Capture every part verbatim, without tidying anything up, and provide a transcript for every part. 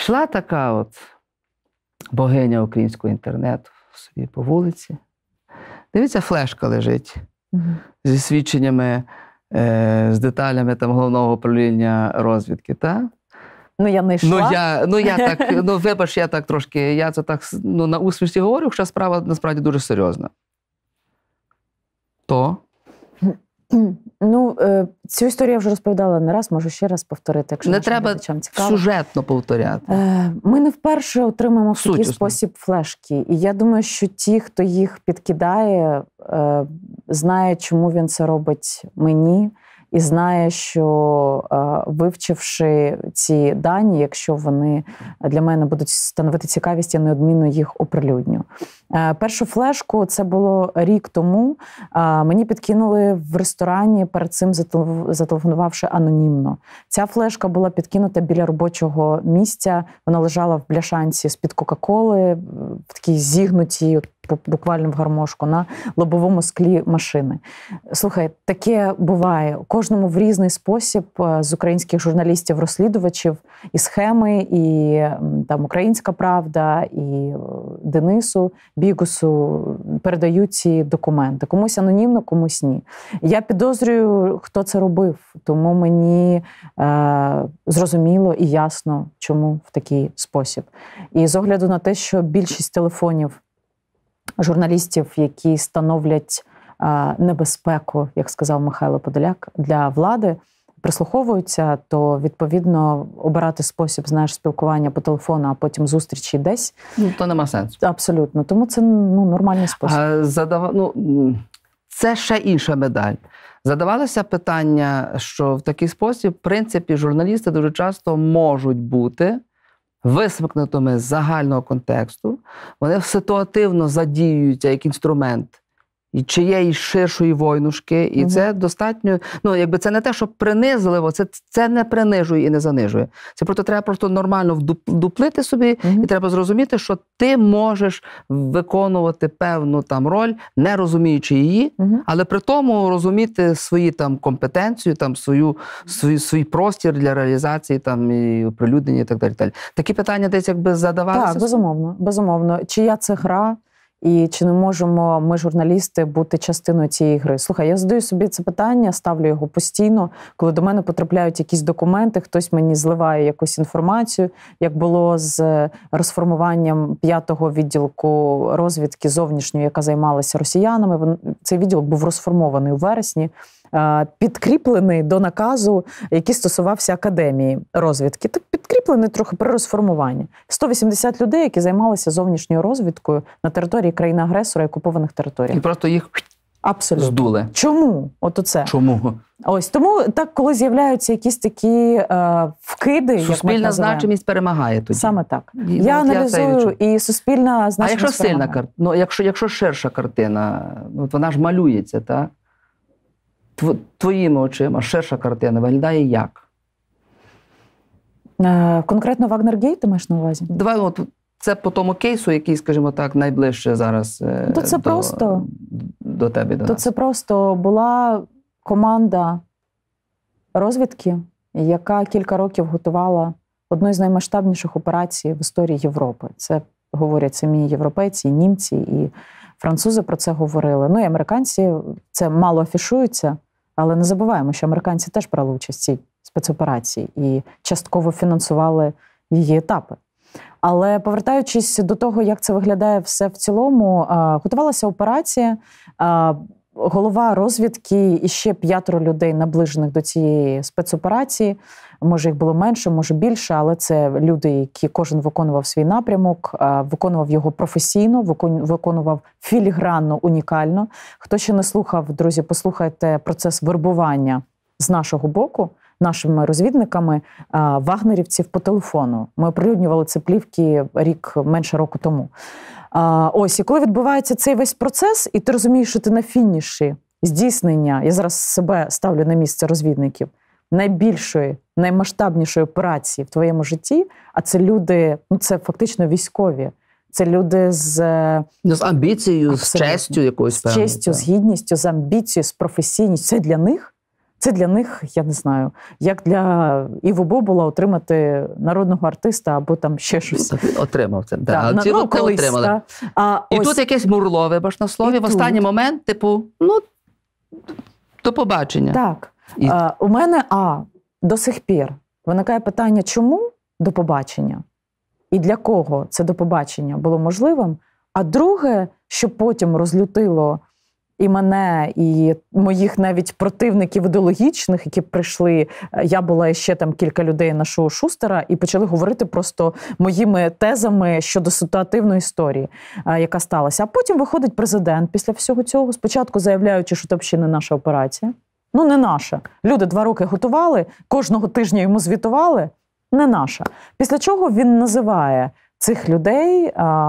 Йшла така от богиня українського інтернету собі по вулиці. Дивіться, флешка лежить угу. зі свідченнями, е, з деталями там головного управління розвідки, так? Ну, я не йшла. Ну, я, ну, я так, ну, вибач, я так трошки, я це так, ну, на усмішці говорю, хоча справа насправді дуже серйозна. То? Ну, цю історію я вже розповідала не раз, можу ще раз повторити, якщо не треба сюжетно повторяти. Ми не вперше отримаємо в такий спосіб флешки. І я думаю, що ті, хто їх підкидає, знає, чому він це робить мені. І знає, що вивчивши ці дані, якщо вони для мене будуть становити цікавість, я неодмінно їх оприлюдню. Першу флешку, це було рік тому, мені підкинули в ресторані, перед цим зателефонувавши анонімно. Ця флешка була підкинута біля робочого місця, вона лежала в бляшанці з-під Кока-Коли, в такій зігнутій, буквально в гармошку, на лобовому склі машини. Слухай, таке буває. Кожному в різний спосіб з українських журналістів-розслідувачів і схеми, і там «Українська правда», і Денису Бігусу передають ці документи. Комусь анонімно, комусь ні. Я підозрюю, хто це робив, тому мені е, зрозуміло і ясно, чому в такий спосіб. І з огляду на те, що більшість телефонів журналістів, які становлять а, небезпеку, як сказав Михайло Подоляк, для влади, прислуховуються, то, відповідно, обирати спосіб, знаєш, спілкування по телефону, а потім зустрічі десь. Ну, то нема сенсу. Абсолютно. Тому це, ну, нормальний спосіб. А, задав... ну, це ще інша медаль. Задавалося питання, що в такий спосіб, в принципі, журналісти дуже часто можуть бути висмикнутими з загального контексту, вони ситуативно задіюються як інструмент і чиєї ширшої войнушки, і угу. це достатньо, ну, якби це не те, що принизливо, це, це не принижує і не занижує. Це просто треба просто нормально вдуплити собі, угу. і треба зрозуміти, що ти можеш виконувати певну там роль, не розуміючи її, угу. але при тому розуміти свої там компетенцію, там свою, свій, свій простір для реалізації там і оприлюднення і так далі. Так. Такі питання десь якби задавалися? Так, безумовно, безумовно. Чия це гра? І чи не можемо ми, журналісти, бути частиною цієї гри? Слухай, я задаю собі це питання, ставлю його постійно, коли до мене потрапляють якісь документи, хтось мені зливає якусь інформацію, як було з розформуванням п'ятого відділку розвідки зовнішньої, яка займалася росіянами. Цей відділок був розформований у вересні, підкріплений до наказу, який стосувався академії розвідки. Так підкріплений трохи при розформуванні. сто вісімдесят людей, які займалися зовнішньою розвідкою на території країни-агресора і окупованих територій. І просто їх абсолютно здули. Чому? От оце. Чому? Ось тому так, коли з'являються якісь такі е, вкиди, суспільна значимість перемагає тоді. Саме так. І, я аналізую, і суспільна значимість. А якщо сильна картина, ну, якщо, якщо ширша картина, ну, вона ж малюється, так? Твоїми очима ширша картина виглядає як? Е, конкретно Вагнергейт ти маєш на увазі? Давай, от, це по тому кейсу, який, скажімо так, найближче зараз то це до, просто, до тебе, до то нас. це просто була команда розвідки, яка кілька років готувала одну з наймасштабніших операцій в історії Європи. Це говорять самі європейці, і німці, і французи про це говорили. Ну і американці, це мало афішується, але не забуваємо, що американці теж брали участь в цій спецоперації і частково фінансували її етапи. Але повертаючись до того, як це виглядає все в цілому, готувалася операція, голова розвідки і ще п'ятеро людей, наближених до цієї спецоперації. Може, їх було менше, може більше, але це люди, які кожен виконував свій напрямок, виконував його професійно, виконував філігранно, унікально. Хто ще не слухав, друзі, послухайте процес вербування з нашого боку, нашими розвідниками, вагнерівців по телефону. Ми оприлюднювали ці плівки рік, менше року тому. Ось, і коли відбувається цей весь процес, і ти розумієш, що ти на фініші здійснення, я зараз себе ставлю на місце розвідників, найбільшої, наймасштабнішої операції в твоєму житті, а це люди, ну це фактично військові, це люди з... З амбіцією, з честю якоюсь. З честю, з гідністю, з амбіцією, з професійністю. Це для них, Це для них, я не знаю, як для Іво Бобула отримати народного артиста або там ще щось. Отримав це, да. а ці ну, не отримали. Та. А, і ось... тут якесь мурло, вибач на слові, в останній момент, типу, ну, до побачення. Так. І... А, у мене, а, до сих пір виникає питання, чому до побачення? І для кого це до побачення було можливим? А друге, що потім розлютило і мене, і моїх навіть противників ідеологічних, які прийшли, я була і ще там кілька людей на шоу Шустера, і почали говорити просто моїми тезами щодо ситуативної історії, яка сталася. А потім виходить президент після всього цього, спочатку заявляючи, що це взагалі не наша операція. Ну, не наша. Люди два роки готували, кожного тижня йому звітували. Не наша. Після чого він називає цих людей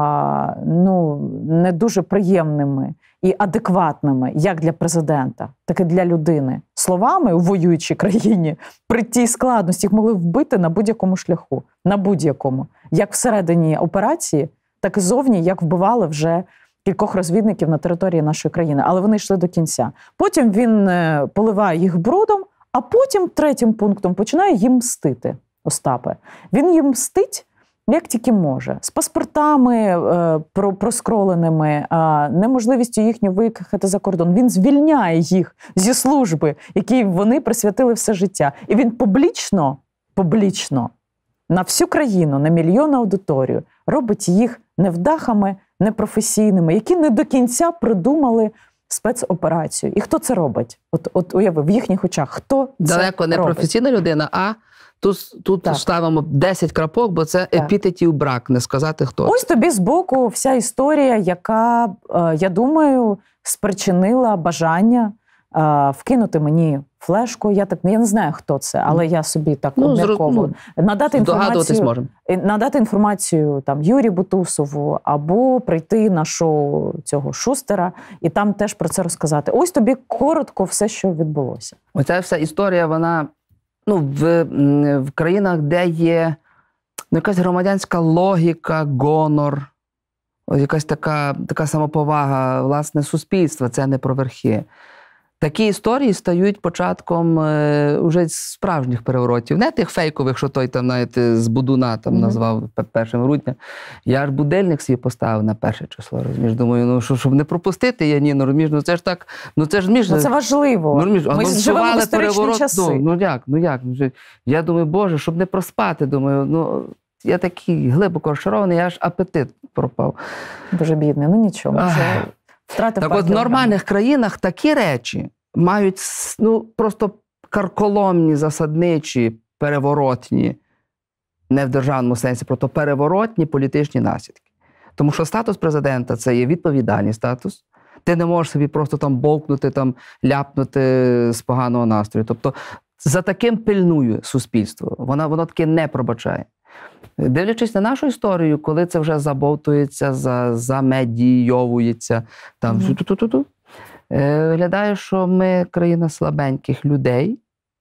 а, ну, не дуже приємними і адекватними, як для президента, так і для людини. Словами у воюючій країні при тій складності їх могли вбити на будь-якому шляху. На будь-якому. Як всередині операції, так і зовні, як вбивали вже кількох розвідників на території нашої країни. Але вони йшли до кінця. Потім він поливає їх брудом, а потім третім пунктом починає їм мстити. Остапе. Він їм мстить, як тільки може. З паспортами е, проскроленими, е, неможливістю їхню виїхати за кордон. Він звільняє їх зі служби, якій вони присвятили все життя. І він публічно, публічно, на всю країну, на мільйон аудиторію, робить їх невдахами, непрофесійними, які не до кінця придумали спецоперацію. І хто це робить? От, от уяви, в їхніх очах, хто це Далеко не робить? професійна людина, а тут, тут ставимо десять крапок, бо це так. Епітетів брак, не сказати хто. Ось тобі збоку вся історія, яка, я думаю, спричинила бажання вкинути мені флешку. Я так я не знаю, хто це, але я собі так ну, обмірковую. Ну, надати інформацію, надати інформацію там Юрію Бутусову або прийти на шоу цього Шустера і там теж про це розказати. Ось тобі коротко все, що відбулося. Оця вся історія, вона ну, в, в країнах, де є ну, якась громадянська логіка, гонор, ось якась така, така самоповага, власне, суспільства, це не про верхи. Такі історії стають початком е, уже справжніх переворотів. Не тих фейкових, що той там, знаєте, з Будуна там mm-hmm. назвав першим грудня. Я ж будильник свій поставив на перше число, розумієш. Думаю, ну, що, щоб не пропустити я, ні, ну, розумієш, ну, це ж так, ну, це ж, між... Ну, це важливо. Ну, розумієш, ми живемо в історичні часи. Ну, ну, як, ну, як? Я думаю, Боже, щоб не проспати, думаю, ну, я такий глибоко розчарований, я аж апетит пропав. Дуже бідний, ну, нічого. Це... Втратив так от в нормальних країнах такі речі мають ну, просто карколомні, засадничі, переворотні, не в державному сенсі, просто переворотні політичні наслідки. Тому що статус президента – це є відповідальний статус. Ти не можеш собі просто там бовкнути, там, ляпнути з поганого настрою. Тобто за таким пильнує суспільство. Воно, воно таки не пробачає. Дивлячись на нашу історію, коли це вже забовтується, за, замедійовується, там, mm-hmm. ту-ту-ту-ту, е, виглядає, що ми країна слабеньких людей,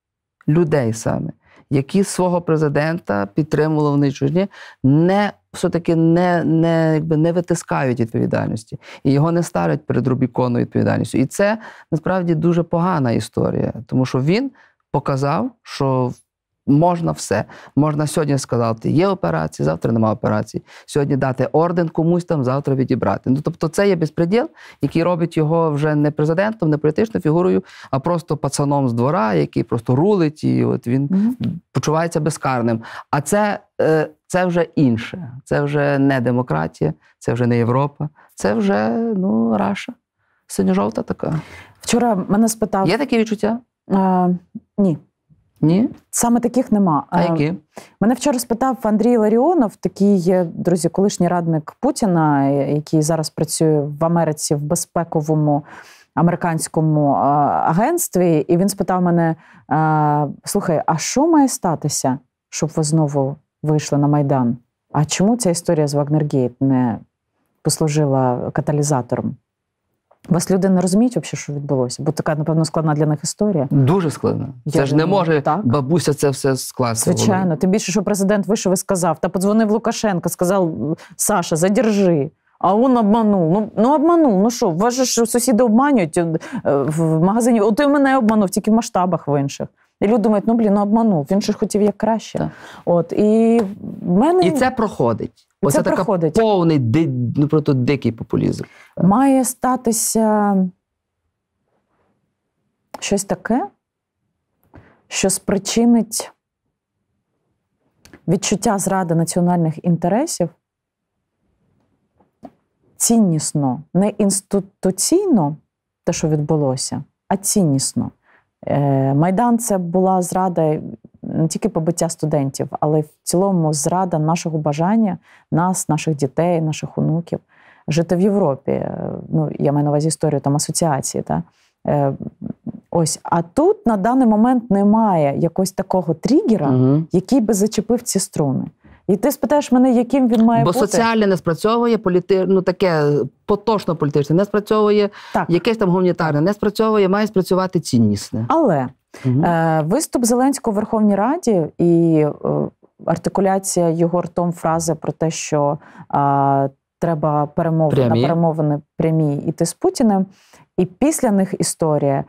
людей саме, які свого президента підтримували в нічужні, не, все-таки не, не, якби, не витискають відповідальності. І його не ставлять перед Рубіконом відповідальністю. І це, насправді, дуже погана історія, тому що він показав, що можна все. Можна сьогодні сказати, є операції, завтра немає операції. Сьогодні дати орден комусь там, завтра відібрати. Ну, тобто це є безпреділ, який робить його вже не президентом, не політичною фігурою, а просто пацаном з двора, який просто рулить, і от він mm-hmm. почувається безкарним. А це, це вже інше. Це вже не демократія, це вже не Європа, це вже, ну, Раша. Синьо-жовта така. Вчора мене спитав... Є такі відчуття? А, ні. Ні? Саме таких нема. А які? Мене вчора спитав Андрій Ларіонов, такий, друзі, колишній радник Путіна, який зараз працює в Америці в безпековому американському агентстві, і він спитав мене, слухай, а що має статися, щоб ви знову вийшли на Майдан? А чому ця історія з Вагнергейт не послужила каталізатором? Вас люди не розуміють взагалі, що відбулося? Бо така, напевно, складна для них історія. Дуже складна. Я це ж думаю, не може так. Бабуся це все скласти. Звичайно. Тим більше, що президент вийшов і сказав, та подзвонив Лукашенко, сказав, Саша, задержи. А він обманув. Ну, ну обманув. Ну що, вас же ж сусіди обманюють в магазині. От і мене обманув, тільки в масштабах в інших. І люди думають, ну, блін, ну обманув. Він же хотів як краще. Так. От, і, мене... і це проходить. І Оце це проходить. Така повний, ди... ну, просто дикий популізм. Має статися щось таке, що спричинить відчуття зради національних інтересів ціннісно, не інституційно, те, що відбулося, а ціннісно. Майдан – це була зрада не тільки побиття студентів, але в цілому зрада нашого бажання, нас, наших дітей, наших онуків, жити в Європі. Ну, я маю на увазі історію там асоціації. Та? Ось. А тут на даний момент немає якогось такого тригера, угу. який би зачепив ці струни. І ти спитаєш мене, яким він має Бо бути? Бо соціальне не спрацьовує, політи... ну, таке потошно політичне не спрацьовує, так. якесь там гуманітарне не спрацьовує, має спрацювати ціннісне. Але угу. е, виступ Зеленського в Верховній Раді і е, артикуляція його ртом фрази про те, що е, треба перемовини, на перемовини прямі йти з Путіним, і після них історія,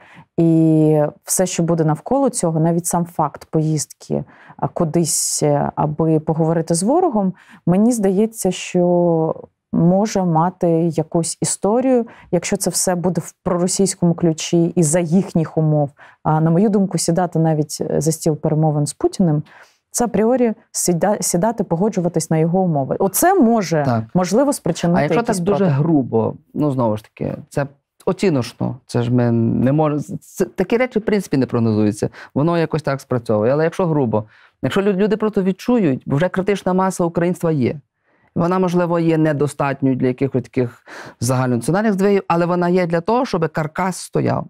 і все, що буде навколо цього, навіть сам факт поїздки кудись, аби поговорити з ворогом, мені здається, що може мати якусь історію, якщо це все буде в проросійському ключі і за їхніх умов. А на мою думку, сідати навіть за стіл перемовин з Путіним, це апріорі сідати, погоджуватись на його умови. Оце може, так. можливо, спричинити А якщо так проти. дуже грубо, ну, знову ж таки, це оціночно, це ж ми не можемо, такі речі, в принципі, не прогнозуються, воно якось так спрацьовує. Але якщо грубо, якщо люди просто відчують, бо вже критична маса українства є, вона, можливо, є недостатньою для якихось таких загальнонаціональних здвигів, але вона є для того, щоб каркас стояв.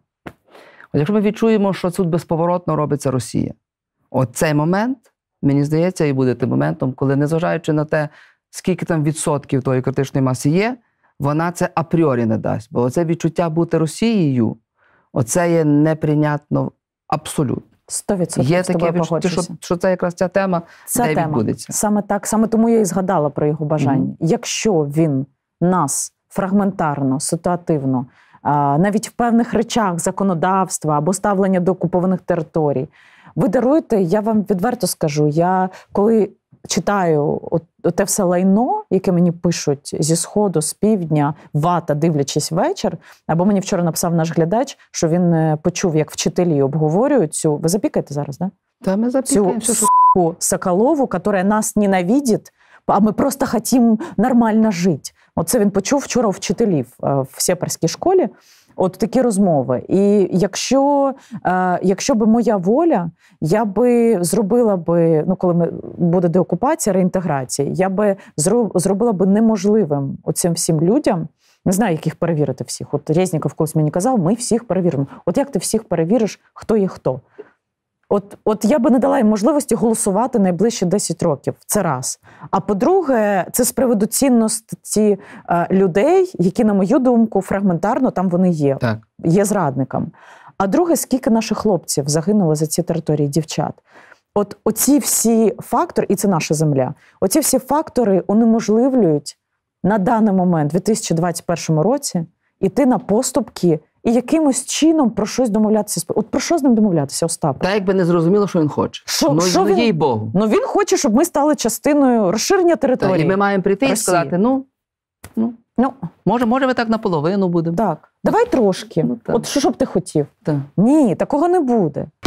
От якщо ми відчуємо, що тут безповоротно робиться Росія, от цей момент, мені здається, і буде тим моментом, коли, незважаючи на те, скільки там відсотків тої критичної маси є, вона це апріорі не дасть. Бо оце відчуття бути Росією, оце є неприйнятно абсолютно. сто відсотків є таке відчуття, що, що це якраз ця тема, ця де тема. відбудеться. Саме так, саме тому я і згадала про його бажання. Mm-hmm. Якщо він нас фрагментарно, ситуативно, навіть в певних речах законодавства або ставлення до окупованих територій, ви даруєте, я вам відверто скажу, я коли читаю от, от те все лайно, яке мені пишуть зі Сходу, з півдня, вата, дивлячись вечір, або мені вчора написав наш глядач, що він почув, як вчителі обговорюють цю... Ви запікаєте зараз, да? Та ми запікаємо. Цю с**ку Соколову, яка нас ненавидить, а ми просто хочемо нормально жити. Оце він почув вчора у вчителів в Сєпарській школі. От такі розмови. І якщо, е, якщо би моя воля, я би зробила би, ну коли ми, буде деокупація, реінтеграція, я би зроб, зробила би неможливим оцим всім людям, не знаю, як їх перевірити всіх. От Резніков колись мені казав, ми всіх перевіримо. От як ти всіх перевіриш, хто є хто? От, от я би не дала їм можливості голосувати найближчі десять років. Це раз. А по-друге, це з приводу цінності е, людей, які, на мою думку, фрагментарно там вони є. Так. Є зрадниками. А друге, скільки наших хлопців загинуло за ці території, дівчат. От оці всі фактори, і це наша земля, оці всі фактори унеможливлюють на даний момент, у дві тисячі двадцять першому році, іти на поступки і якимось чином про щось домовлятися. От про що з ним домовлятися, Остап? Та якби не зрозуміло, що він хоче. Що, ну, що він, їй Богу. Ну він хоче, щоб ми стали частиною розширення території. Та, і ми маємо прийти Росії. І сказати, ну, ну, ну може, може ми так наполовину будемо. Так, давай трошки. Ну, От що б ти хотів? Так. Ні, такого не буде.